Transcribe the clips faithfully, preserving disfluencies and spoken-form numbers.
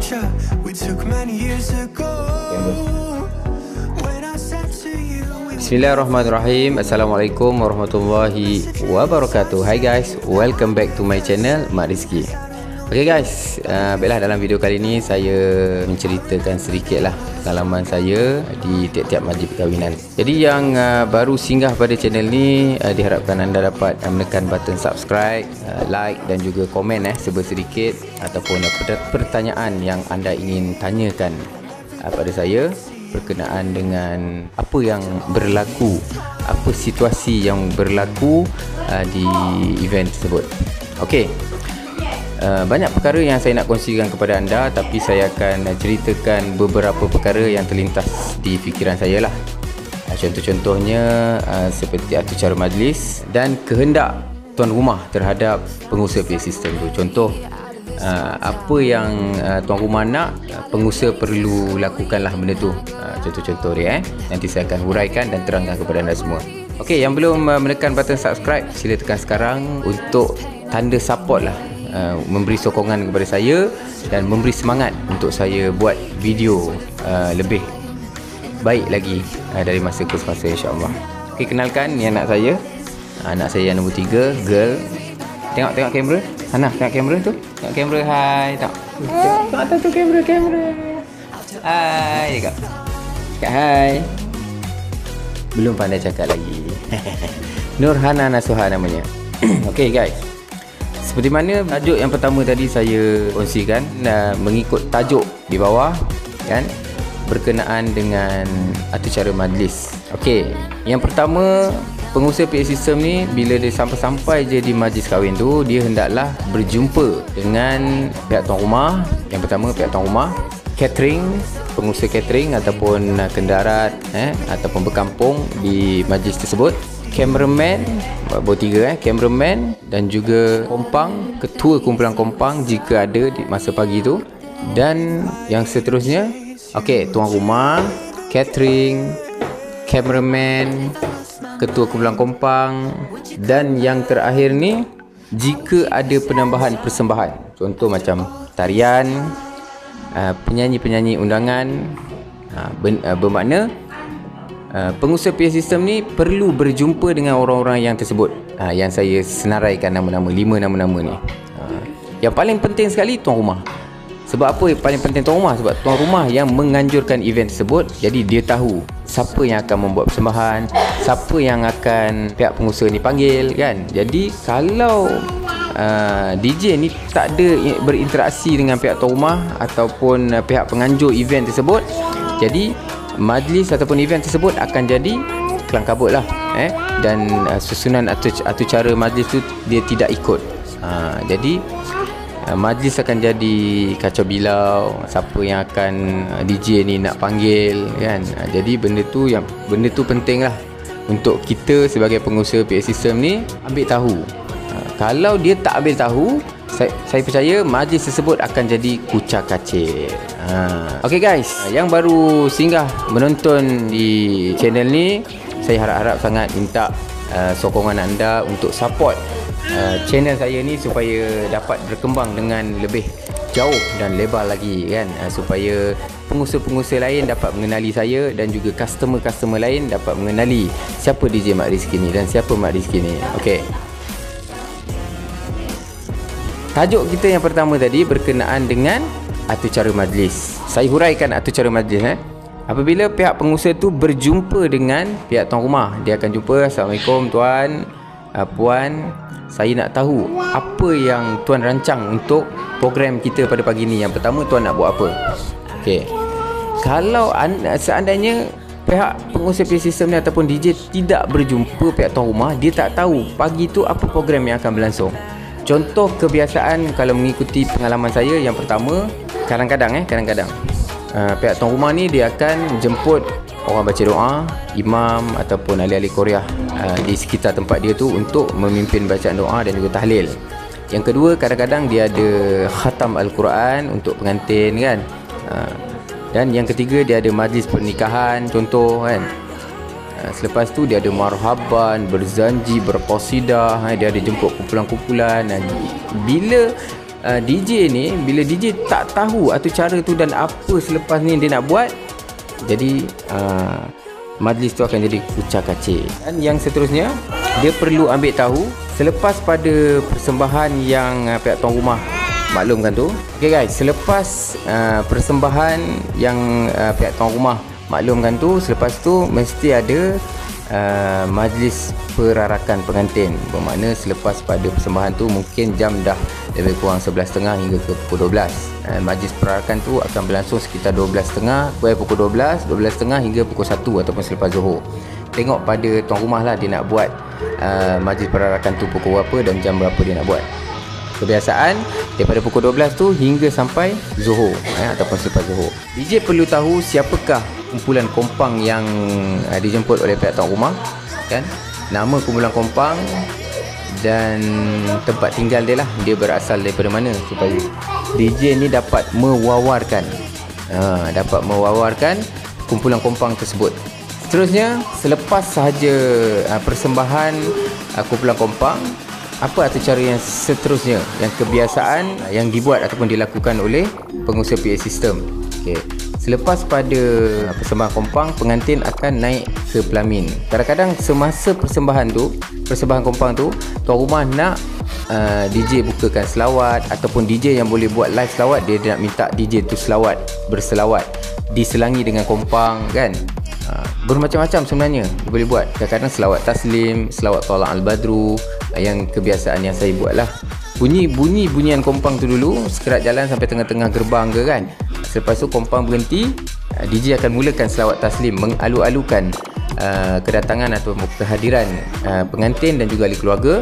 picture we took many years ago. When I said to you, Bismillahirrahmanirrahim. Assalamualaikum warahmatullahi wabarakatuh. Hai guys, welcome back to my channel Mak Rizky. Okay guys, uh, baiklah dalam video kali ini saya menceritakan sedikit lah pengalaman saya di tiap-tiap majlis perkahwinan. Jadi yang uh, baru singgah pada channel ni, uh, diharapkan anda dapat uh, menekan button subscribe, uh, like dan juga komen eh sebersedikit ataupun uh, pertanyaan yang anda ingin tanyakan uh, pada saya berkenaan dengan apa yang berlaku, apa situasi yang berlaku uh, di event tersebut. Okey. Uh, banyak perkara yang saya nak kongsikan kepada anda, tapi saya akan uh, ceritakan beberapa perkara yang terlintas di fikiran saya lah. Uh, contoh-contohnya uh, seperti atur cara majlis dan kehendak tuan rumah terhadap pengusaha pay system tu. Contoh uh, apa yang uh, tuan rumah nak, uh, pengusaha perlu lakukanlah benda tu. Uh, contoh-contoh dia eh. Nanti saya akan huraikan dan terangkan kepada anda semua. Okey, yang belum uh, menekan button subscribe, sila tekan sekarang untuk tanda support lah. Uh, memberi sokongan kepada saya dan memberi semangat untuk saya buat video uh, lebih baik lagi uh, dari masa ke masa, insyaAllah. Ok, kenalkan ni anak saya, anak saya yang nombor tiga, girl. Tengok tengok kamera, Hana, tengok kamera tu, tengok kamera, hai, tengok tengok atas tu kamera, kamera, hai, cakap cakap hai. Belum pandai cakap lagi. Nurhana Nasuha namanya. Ok guys, seperti mana tajuk yang pertama tadi saya kongsikan, uh, mengikut tajuk di bawah kan, berkenaan dengan atur cara majlis. Okey, yang pertama, pengusaha pay system ni bila dia sampai-sampai je di majlis kahwin tu, dia hendaklah berjumpa dengan pihak tuan rumah. Yang pertama pihak tuan rumah, catering, pengusaha catering ataupun uh, kendarat eh ataupun berkampung di majlis tersebut, cameraman, baru tiga eh, cameraman dan juga kompang, ketua kumpulan kompang jika ada di masa pagi tu, dan yang seterusnya. Okey, tuan rumah, catering, cameraman, ketua kumpulan kompang, dan yang terakhir ni jika ada penambahan persembahan, contoh macam tarian, uh, penyanyi-penyanyi undangan, uh, ben, uh, bermakna Uh, pengusaha pay system ni perlu berjumpa dengan orang-orang yang tersebut, uh, yang saya senaraikan nama-nama, lima nama-nama ni. uh, Yang paling penting sekali tuan rumah. Sebab apa paling penting tuan rumah? Sebab tuan rumah yang menganjurkan event tersebut. Jadi dia tahu siapa yang akan membuat persembahan, siapa yang akan pihak pengusaha ni panggil kan. Jadi kalau uh, D J ni tak ada berinteraksi dengan pihak tuan rumah ataupun uh, pihak penganjur event tersebut, jadi majlis ataupun event tersebut akan jadi kelang kabut lah eh? Dan uh, susunan atur, atur cara majlis tu dia tidak ikut. uh, Jadi uh, majlis akan jadi kacau bilau, siapa yang akan uh, D J ni nak panggil kan. uh, Jadi benda tu yang benda tu penting lah untuk kita sebagai pengusaha pay system ni ambil tahu. uh, Kalau dia tak ambil tahu, Saya, saya percaya majlis tersebut akan jadi kucak-kacir. ha. Ok guys, yang baru singgah menonton di channel ni, saya harap-harap sangat minta uh, sokongan anda untuk support uh, channel saya ni supaya dapat berkembang dengan lebih jauh dan lebar lagi kan. uh, Supaya pengusaha-pengusaha lain dapat mengenali saya dan juga customer-customer lain dapat mengenali siapa D J Mak Rizky ni dan siapa Mak Rizky ni. Ok, tajuk kita yang pertama tadi berkenaan dengan atur cara majlis. Saya huraikan atur cara majlis eh. Apabila pihak pengusaha tu berjumpa dengan pihak tuan rumah, dia akan jumpa, Assalamualaikum tuan, uh, puan, saya nak tahu apa yang tuan rancang untuk program kita pada pagi ni. Yang pertama, tuan nak buat apa? Okey. Kalau anda, seandainya pihak pengusaha pay system ni ataupun D J tidak berjumpa pihak tuan rumah, dia tak tahu pagi tu apa program yang akan berlangsung. Contoh kebiasaan kalau mengikuti pengalaman saya, yang pertama, kadang-kadang eh kadang-kadang uh, pihak tuan rumah ni dia akan jemput orang baca doa, imam ataupun ahli-ahli Korea uh, di sekitar tempat dia tu untuk memimpin bacaan doa dan juga tahlil. Yang kedua, kadang-kadang dia ada khatam Al-Quran untuk pengantin kan. uh, Dan yang ketiga, dia ada majlis pernikahan contoh kan. Selepas tu dia ada marhaban, berzanji, berqasidah, dia ada jemput kumpulan-kumpulan. Bila uh, D J ni, bila D J tak tahu atau cara tu dan apa selepas ni dia nak buat, jadi uh, majlis tu akan jadi kucak-kacir. Dan yang seterusnya, dia perlu ambil tahu selepas pada persembahan yang uh, pihak tuan rumah maklumkan tu. Okay guys, selepas uh, persembahan yang uh, pihak tuan rumah maklumkan tu, selepas tu mesti ada uh, majlis perarakan pengantin. Bermakna selepas pada persembahan tu mungkin jam dah lebih kurang sebelas tiga puluh hingga ke pukul dua belas. uh, Majlis perarakan tu akan berlangsung sekitar dua belas tiga puluh, pukul dua belas, dua belas tiga puluh hingga pukul satu ataupun selepas Zuhur. Tengok pada tuan rumah lah dia nak buat uh, majlis perarakan tu pukul berapa dan jam berapa dia nak buat. Kebiasaan daripada pukul dua belas tu hingga sampai Zuhur eh, ataupun selepas Zuhur. D J perlu tahu siapakah kumpulan kompang yang uh, dijemput oleh pihak tuan rumah, kan? Nama kumpulan kompang dan tempat tinggal dia lah, dia berasal daripada mana, supaya D J ni dapat mewawarkan uh, dapat mewawarkan kumpulan kompang tersebut. Seterusnya, selepas sahaja uh, persembahan uh, kumpulan kompang, apa atau cara yang seterusnya, yang kebiasaan yang dibuat ataupun dilakukan oleh pengusaha P A system. Okay. Selepas pada persembahan kompang, pengantin akan naik ke pelamin. Kadang-kadang semasa persembahan tu, persembahan kompang tu, tuan rumah nak uh, D J bukakan selawat, ataupun D J yang boleh buat live selawat, dia, dia nak minta D J tu selawat, berselawat diselangi dengan kompang, kan? Uh, bermacam-macam sebenarnya dia boleh buat. Kadang-kadang selawat taslim, selawat tolak al-badru, uh, yang kebiasaan yang saya buat lah. Bunyi-bunyi bunyian kompang tu dulu, sekerat jalan sampai tengah-tengah gerbang ke, kan? Selepas tu kompang berhenti, uh, D J akan mulakan selawat taslim, mengalu-alukan uh, kedatangan atau kehadiran uh, pengantin dan juga ahli keluarga.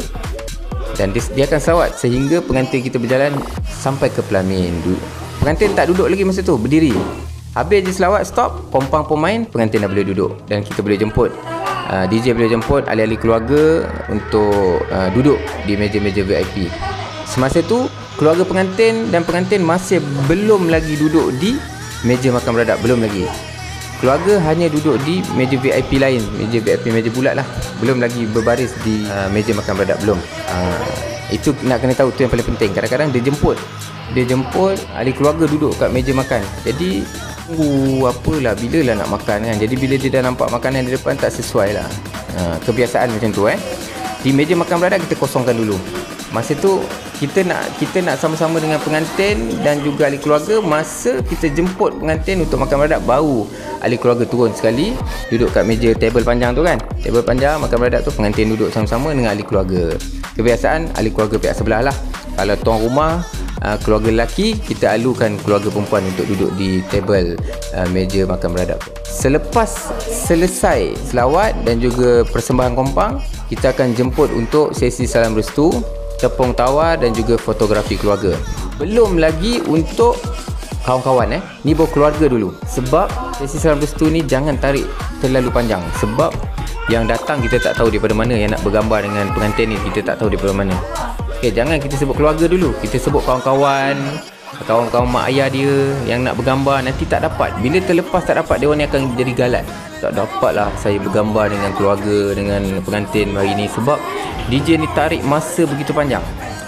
Dan dia, dia akan selawat sehingga pengantin kita berjalan sampai ke pelamin. Pengantin tak duduk lagi masa tu, berdiri. Habis je selawat, stop, kompang pun main, pengantin dah boleh duduk. Dan kita boleh jemput, uh, D J boleh jemput ahli-ahli keluarga untuk uh, duduk di meja-meja V I P. Semasa tu, keluarga pengantin dan pengantin masih belum lagi duduk di meja makan beradak, belum lagi. Keluarga hanya duduk di meja V I P lain, meja V I P, meja bulat lah. Belum lagi berbaris di uh, meja makan beradak, belum. uh, Itu nak kena tahu, tu yang paling penting. Kadang-kadang dia jemput Dia jemput ahli keluarga duduk kat meja makan. Jadi tunggu apalah, bila lah nak makan, kan? Jadi bila dia dah nampak makanan di depan, tak sesuai lah. uh, Kebiasaan macam tu eh. Di meja makan beradak kita kosongkan dulu. Masa tu kita nak kita nak sama-sama dengan pengantin dan juga ahli keluarga. Masa kita jemput pengantin untuk makan beradak, baru ahli keluarga turun sekali, duduk kat meja table panjang tu, kan? Table panjang makan beradak tu, pengantin duduk sama-sama dengan ahli keluarga. Kebiasaan ahli keluarga pihak sebelah lah. Kalau tuan rumah, uh, keluarga lelaki, kita alukan keluarga perempuan untuk duduk di table uh, meja makan beradak. Selepas selesai selawat dan juga persembahan kompang, kita akan jemput untuk sesi salam restu, tepung tawar dan juga fotografi keluarga. Belum lagi untuk kawan-kawan eh. Ni baru keluarga dulu. Sebab sesi salam restu ni jangan tarik terlalu panjang. Sebab yang datang kita tak tahu daripada mana, yang nak bergambar dengan pengantin ni kita tak tahu daripada mana. Okey, jangan kita sebut keluarga dulu. Kita sebut kawan-kawan, kawan-kawan mak ayah dia yang nak bergambar, nanti tak dapat. Bila terlepas tak dapat, dia orang ni akan jadi galat. Tak dapatlah saya bergambar dengan keluarga, dengan pengantin hari ni, sebab D J ni tarik masa begitu panjang.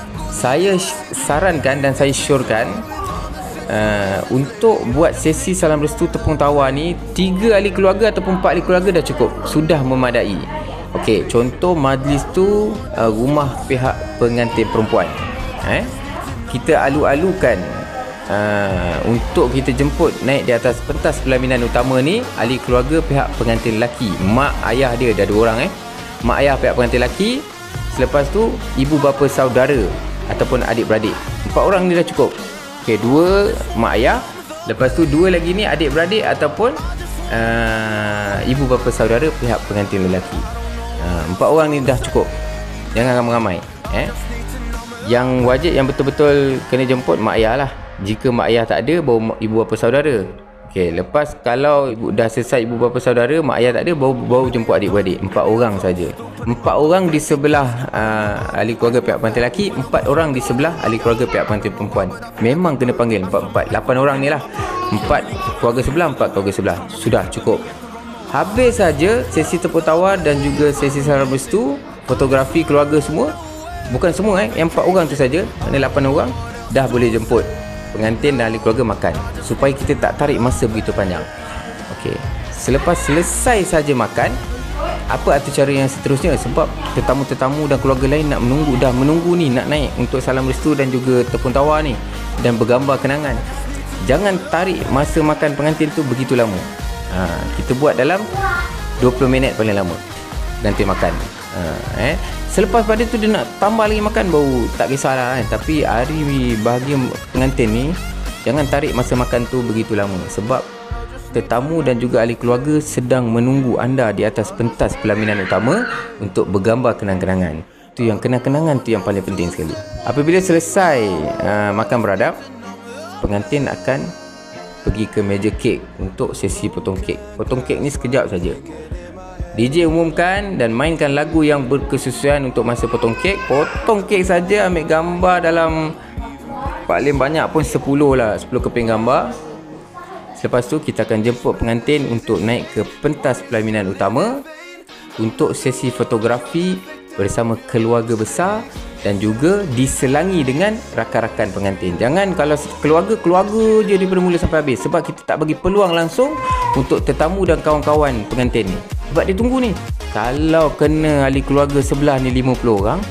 Saya sarankan dan saya syorkan uh, untuk buat sesi salam restu tepung tawar ni, tiga ahli keluarga ataupun empat ahli keluarga dah cukup, sudah memadai. Okey, contoh majlis tu uh, rumah pihak pengantin perempuan. Eh, kita alu-alukan uh, untuk kita jemput naik di atas pentas pelaminan utama ni ahli keluarga pihak pengantin lelaki, mak ayah dia, dah dua orang eh. Mak ayah pihak pengantin lelaki, selepas tu ibu bapa saudara ataupun adik-beradik. Empat orang ni dah cukup. Okey, dua mak ayah, lepas tu dua lagi ni adik-beradik ataupun uh, ibu bapa saudara pihak pengantin lelaki. Uh, empat orang ni dah cukup. Jangan ramai-ramai eh. Yang wajib, yang betul-betul kena jemput mak ayah lah. Jika mak ayah tak ada, baru ibu bapa saudara. Okey, lepas kalau ibu, dah selesai ibu bapa saudara, mak ayah tak ada, baru, baru jemput adik-beradik. Empat orang saja. Empat orang di sebelah uh, ahli keluarga pihak pengantin lelaki, empat orang di sebelah ahli keluarga pihak pengantin perempuan. Memang kena panggil empat-empat, lapan orang ni lah. Empat keluarga sebelah, empat keluarga sebelah. Sudah cukup. Habis saja sesi tepuk tawar dan juga sesi salam restu, fotografi keluarga semua. Bukan semua eh, yang empat orang tu saja, mana lapan orang. dah boleh jemput pengantin dan ahli keluarga makan, supaya kita tak tarik masa begitu panjang. Okey, selepas selesai saja makan, apa atur cara yang seterusnya? Sebab tetamu-tetamu dan keluarga lain nak menunggu, dah menunggu ni nak naik untuk salam restu dan juga tepung tawar ni dan bergambar kenangan. Jangan tarik masa makan pengantin tu begitu lama. Ha, kita buat dalam dua puluh minit paling lama nanti makan. Ha, eh Selepas pada tu dia nak tambah lagi makan, baru tak kisahlah kan. Tapi hari bahagia pengantin ni, jangan tarik masa makan tu begitu lama, sebab tetamu dan juga ahli keluarga sedang menunggu anda di atas pentas pelaminan utama untuk bergambar kenang-kenangan. Tu yang kenang-kenangan tu yang paling penting sekali. Apabila selesai uh, makan beradab, pengantin akan pergi ke meja kek untuk sesi potong kek. Potong kek ni sekejap saja. D J umumkan dan mainkan lagu yang berkesesuaian untuk masa potong kek. Potong kek saja, ambil gambar dalam paling banyak pun sepuluh lah, sepuluh keping gambar. Selepas tu kita akan jemput pengantin untuk naik ke pentas pelaminan utama untuk sesi fotografi bersama keluarga besar dan juga diselangi dengan rakan-rakan pengantin. Jangan kalau keluarga-keluarga je daripada mula sampai habis, sebab kita tak bagi peluang langsung untuk tetamu dan kawan-kawan pengantin ni, sebab dia tunggu ni. Kalau kena ahli keluarga sebelah ni lima puluh orang,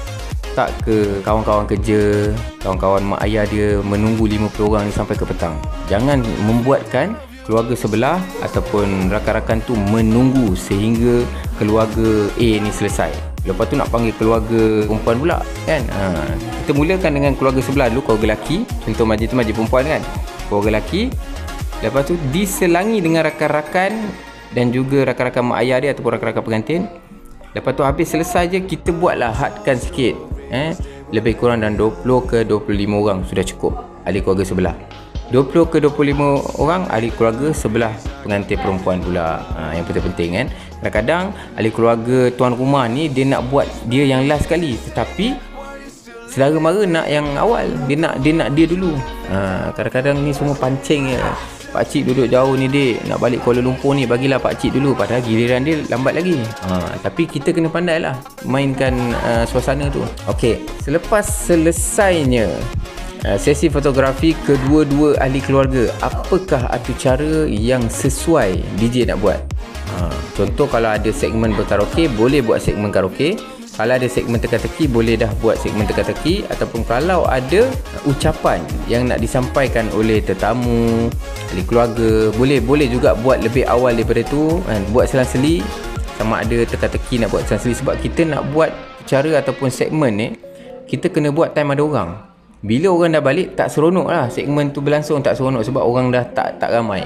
tak ke kawan-kawan kerja, kawan-kawan mak ayah dia menunggu lima puluh orang ni sampai ke petang. Jangan membuatkan keluarga sebelah ataupun rakan-rakan tu menunggu sehingga keluarga A ni selesai. Lepas tu nak panggil keluarga perempuan pula kan. Ha, kita mulakan dengan keluarga sebelah dulu, keluarga lelaki. Contoh majlis tu majlis perempuan kan, keluarga lelaki. Lepas tu diselangi dengan rakan-rakan dan juga rakan-rakan mak ayah dia ataupun rakan-rakan pengantin. Lepas tu habis selesai je, kita buatlah hadkan sikit. Eh, lebih kurang dalam dua puluh ke dua puluh lima orang sudah cukup ahli keluarga sebelah. dua puluh ke dua puluh lima orang ahli keluarga sebelah pengantin perempuan pula. Ha, yang penting-penting kan. Kadang-kadang ahli keluarga tuan rumah ni dia nak buat dia yang last sekali, tetapi saudara mara nak yang awal. Dia nak dia nak dia dulu. Ha, kadang-kadang ni semua pancing je. Pakcik duduk jauh ni dik, nak balik Kuala Lumpur ni, bagilah pakcik dulu, padahal giliran dia lambat lagi. Ha, tapi kita kena pandai lah mainkan uh, suasana tu. Okey, selepas selesainya uh, sesi fotografi kedua-dua ahli keluarga, apakah atur cara yang sesuai D J nak buat? Ha, contoh kalau ada segmen berkaraoke, boleh buat segmen karaoke. Kalau ada segmen teka-teki, boleh dah buat segmen teka-teki. Ataupun kalau ada ucapan yang nak disampaikan oleh tetamu, ahli keluarga, boleh boleh juga buat lebih awal daripada tu kan. Buat selang-seli, sama ada teka-teki nak buat selang-seli. Sebab kita nak buat cara ataupun segmen ni, kita kena buat time ada orang. Bila orang dah balik, tak seronok lah segmen tu berlangsung, tak seronok sebab orang dah tak tak ramai.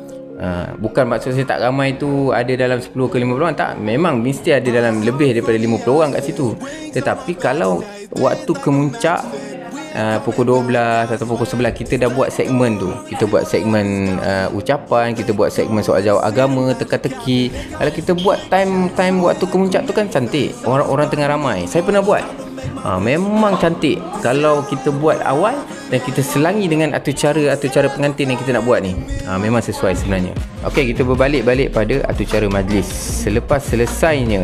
Uh, bukan maksud saya tak ramai tu ada dalam sepuluh ke lima puluh orang, tak, memang mesti ada dalam lebih daripada lima puluh orang kat situ. Tetapi kalau waktu kemuncak uh, pukul dua belas atau pukul sebelas, kita dah buat segmen tu, kita buat segmen uh, ucapan, kita buat segmen soal jawab agama, teka-teki. Kalau kita buat time-time waktu kemuncak tu kan cantik, orang-orang tengah ramai. Saya pernah buat. Ha, memang cantik kalau kita buat awal dan kita selangi dengan atur cara atur cara pengantin yang kita nak buat ni. Ha, memang sesuai sebenarnya. Okey, kita berbalik-balik pada atur cara majlis. Selepas selesainya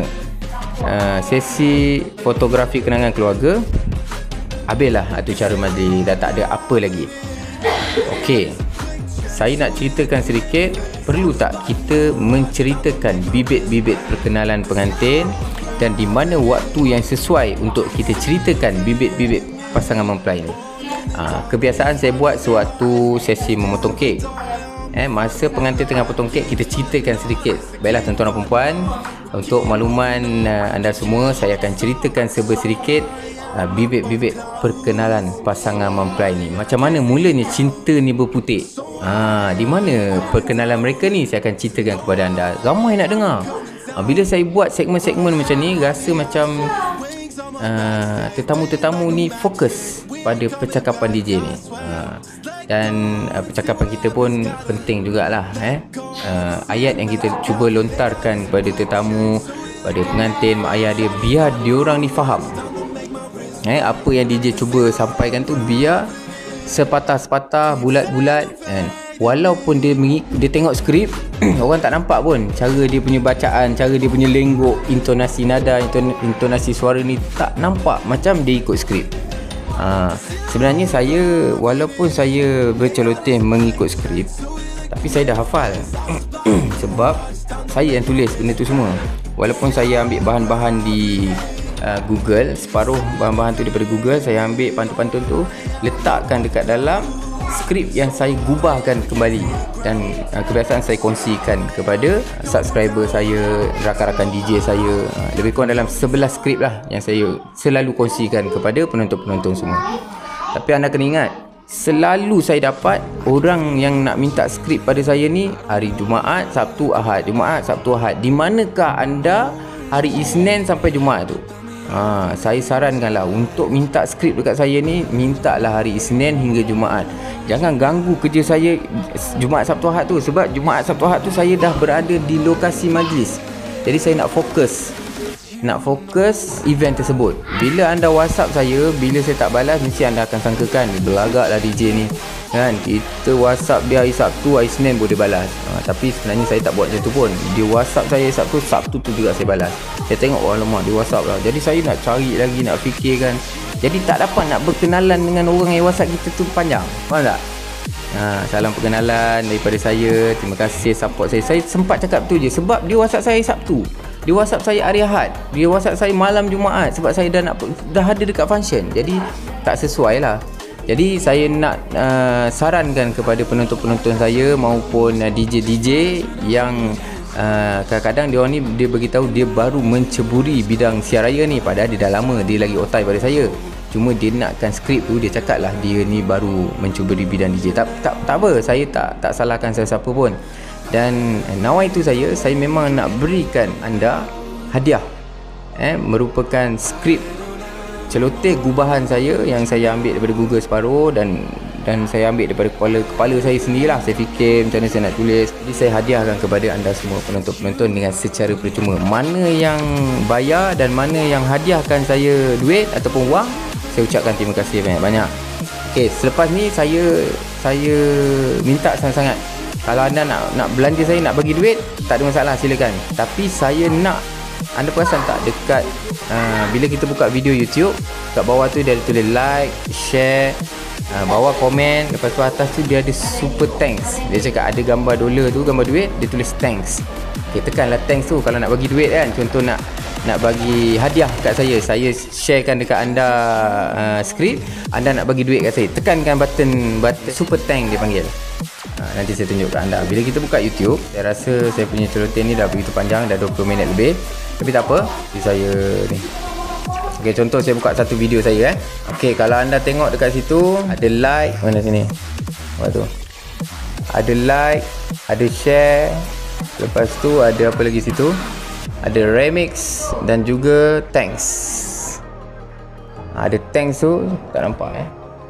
uh, sesi fotografi kenangan keluarga, habislah atur cara majlis, dah tak ada apa lagi. Okey, saya nak ceritakan sedikit, perlu tak kita menceritakan bibit-bibit perkenalan pengantin dan di mana waktu yang sesuai untuk kita ceritakan bibit-bibit pasangan mempelai ni. Ha, kebiasaan saya buat sewaktu sesi memotong kek. Eh, masa pengantin tengah potong kek, kita ceritakan sedikit. Baiklah tuan-tuan dan perempuan, untuk makluman uh, anda semua, saya akan ceritakan serba sedikit uh, bibit-bibit perkenalan pasangan mempelai ni. Macam mana mulanya cinta ni berputik. Ha, di mana perkenalan mereka ni, saya akan ceritakan kepada anda. Ramai nak dengar. Bila saya buat segmen-segmen macam ni, rasa macam uh, tetamu-tetamu ni fokus pada percakapan D J ni. Uh, dan uh, percakapan kita pun penting jugalah. Eh? Uh, ayat yang kita cuba lontarkan kepada tetamu, pada pengantin, mak ayah dia, biar diorang ni faham. Eh, apa yang D J cuba sampaikan tu biar sepatah-sepatah, bulat-bulat. Eh? Walaupun dia dia tengok skrip, orang tak nampak pun cara dia punya bacaan, cara dia punya lenggok, intonasi nada, intonasi suara ni tak nampak macam dia ikut skrip. Ha, sebenarnya saya, walaupun saya berceloteh mengikut skrip, tapi saya dah hafal. Sebab saya yang tulis benda tu semua. Walaupun saya ambil bahan-bahan di uh, Google, separuh bahan-bahan tu daripada Google, saya ambil pantun-pantun tu, letakkan dekat dalam skrip yang saya gubahkan kembali. Dan uh, kebiasaan saya kongsikan kepada subscriber saya, rakan-rakan D J saya. uh, Lebih kurang dalam sebelas skrip lah yang saya selalu kongsikan kepada penonton-penonton semua. Tapi anda kena ingat, selalu saya dapat orang yang nak minta skrip pada saya ni hari Jumaat, Sabtu, Ahad, Jumaat, Sabtu, Ahad. Di manakah anda hari Isnin sampai Jumaat tu? Ha, saya sarankanlah untuk minta skrip dekat saya ni, mintalah hari Isnin hingga Jumaat. Jangan ganggu kerja saya Jumaat, Sabtu, Ahad tu. Sebab Jumaat, Sabtu, Ahad tu saya dah berada di lokasi majlis. Jadi saya nak fokus Nak fokus event tersebut. Bila anda WhatsApp saya, bila saya tak balas, mesti anda akan sangkakan belagaklah D J ni kan. Kita WhatsApp dia hari Sabtu, hari Senin boleh balas. ha, Tapi sebenarnya saya tak buat macam tu pun. Dia WhatsApp saya Sabtu, Sabtu tu juga saya balas. Saya tengok, oh alamak, dia WhatsApp lah. Jadi saya nak cari lagi, nak fikirkan. Jadi tak dapat nak berkenalan dengan orang yang WhatsApp kita tu panjang. Faham tak? Ha, salam perkenalan daripada saya. Terima kasih support saya. Saya sempat cakap tu je sebab dia WhatsApp saya Sabtu, dia WhatsApp saya hari Ahad, dia WhatsApp saya malam Jumaat. Sebab saya dah nak dah ada dekat function. Jadi tak sesuai lah. Jadi saya nak uh, sarankan kepada penonton-penonton saya maupun uh, D J-D J yang uh, kadang-kadang dia orang ni, dia beritahu dia baru menceburi bidang siar raya ni, padahal dia dah lama, dia lagi otai pada saya. Cuma dia nakkan skrip tu, dia cakap lah dia ni baru mencuburi bidang D J. Tak, tak, tak apa, saya tak tak salahkan sesiapa pun. Dan nawai itu saya, saya memang nak berikan anda hadiah, eh, merupakan skrip celoteh gubahan saya yang saya ambil daripada Google separuh, dan dan saya ambil daripada kepala kepala saya sendirilah. Saya fikir macam mana saya nak tulis. Jadi saya hadiahkan kepada anda semua penonton-penonton dengan secara percuma. Mana yang bayar dan mana yang hadiahkan saya duit ataupun wang, saya ucapkan terima kasih banyak-banyak. Okey, selepas ni saya saya minta sangat-sangat, kalau anda nak nak belanja saya, nak bagi duit, tak ada masalah, silakan. Tapi saya nak, anda perasan tak dekat uh, bila kita buka video YouTube, kat bawah tu dia ada tulis like, share, uh, bawah komen, lepas tu atas tu dia ada super thanks. Dia cakap ada gambar dolar tu, gambar duit, dia tulis thanks. Okay, tekanlah thanks tu kalau nak bagi duit kan. Contoh nak nak bagi hadiah kat saya, saya sharekan dekat anda uh, skrip, anda nak bagi duit kat saya, tekankan button button super thank dia panggil. Ha, nanti saya tunjuk kat anda. Bila kita buka YouTube, saya rasa saya punya celoteh ni dah begitu panjang, dah dua puluh minit lebih. Tapi tak apa, jadi saya ni. Okey, contoh saya buka satu video saya eh. Okey, kalau anda tengok dekat situ ada like, mana sini? Apa tu? Ada like, ada share. Lepas tu ada apa lagi situ? Ada remix dan juga thanks. Ada thanks tu tak nampak eh.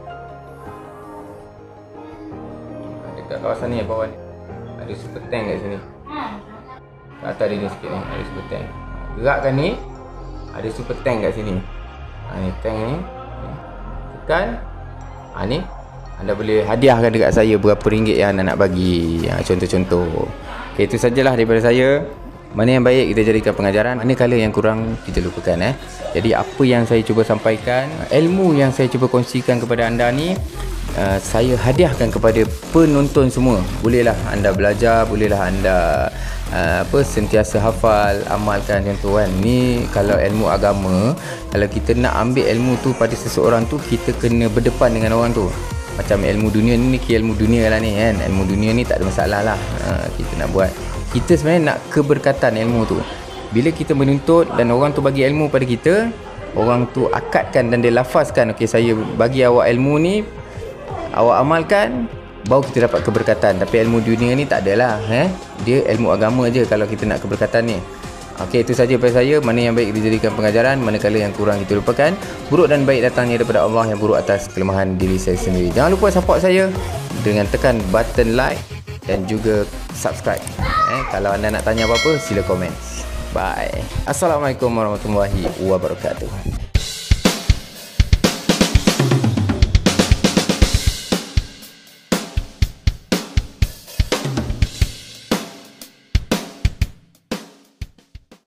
Dekat kawasan ni, bawah ni ada super tank kat sini. Kat atas dia ni sikit ni ada super tank. Gerakkan ni, ada super tank kat sini. Ha, ni tank ni. Tekan. Ha, ni anda boleh hadiahkan dekat saya berapa ringgit yang anda nak bagi. Ha, contoh-contoh. Okay, itu sajalah daripada saya. Mana yang baik kita jadikan pengajaran, manakala yang kurang kita lupakan eh. Jadi apa yang saya cuba sampaikan, ilmu yang saya cuba kongsikan kepada anda ni, uh, saya hadiahkan kepada penonton semua. Bolehlah anda belajar, bolehlah anda uh, apa sentiasa hafal, amalkan contoh kan. Ni kalau ilmu agama, kalau kita nak ambil ilmu tu pada seseorang tu, kita kena berdepan dengan orang tu. Macam ilmu dunia ni, ilmu dunia lah ni kan. Ilmu dunia ni tak ada masalah lah, uh, kita nak buat. Kita sebenarnya nak keberkatan ilmu tu. Bila kita menuntut dan orang tu bagi ilmu pada kita, orang tu akadkan dan dia lafazkan, okey saya bagi awak ilmu ni, awak amalkan, baru kita dapat keberkatan. Tapi ilmu dunia ni tak adalah eh? Dia ilmu agama je kalau kita nak keberkatan ni. Okey, itu saja daripada saya. Mana yang baik dijadikan pengajaran, manakala yang kurang kita lupakan. Buruk dan baik datangnya daripada Allah, yang buruk atas kelemahan diri saya sendiri. Jangan lupa support saya dengan tekan button like dan juga subscribe. Eh, kalau anda nak tanya apa-apa, sila komen. Bye. Assalamualaikum warahmatullahi wabarakatuh.